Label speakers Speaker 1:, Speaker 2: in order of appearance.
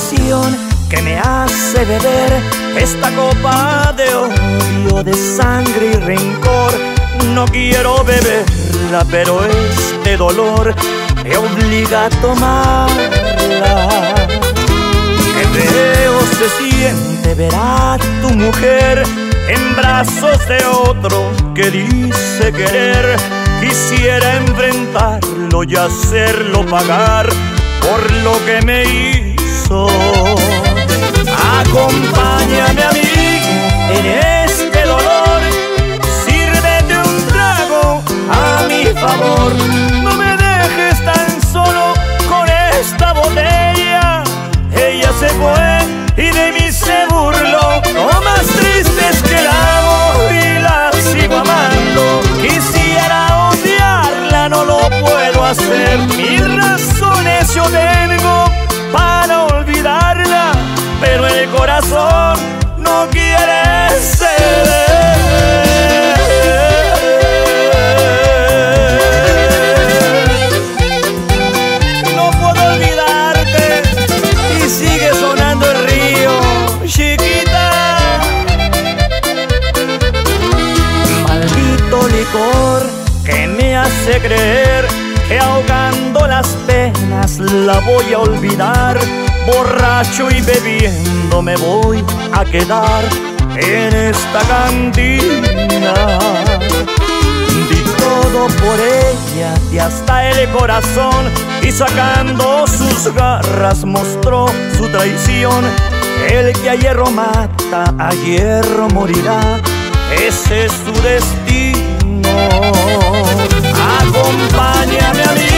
Speaker 1: traición que me hace beber esta copa de odio, de sangre y rencor. No quiero beberla, pero este dolor me obliga a tomarla. Qué feo se siente ver a tu mujer en brazos de otro que dice querer. Quisiera enfrentarlo y hacerlo pagar por lo que me hizo. Acompáñame a mí en este dolor, sírvete un trago a mi favor. No me dejes tan solo con esta botella. Ella se fue y de mí se burló. No más triste es que la amo y la sigo amando. Quisiera odiarla, no lo puedo hacer. Mis razones yo tengo para olvidarla, pero el corazón no quiere ceder. No puedo olvidarte y sigue sonando el río, chiquita. Maldito licor que me hace creer que ahogando las penas la voy a olvidar. Borracho y bebiendo me voy a quedar en esta cantina. Di todo por ella y hasta el corazón, y sacando sus garras mostró su traición. El que a hierro mata, a hierro morirá. Ese es su destino. Acompáñame a mí